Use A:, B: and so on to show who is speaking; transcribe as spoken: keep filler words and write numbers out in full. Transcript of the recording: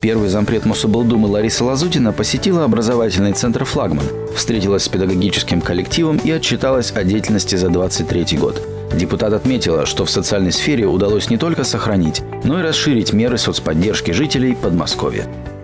A: Первый зампред Мособлдумы Лариса Лазутина посетила образовательный центр «Флагман», встретилась с педагогическим коллективом и отчиталась о деятельности за двадцать третий год. Депутат отметила, что в социальной сфере удалось не только сохранить, но и расширить меры соцподдержки жителей Подмосковья.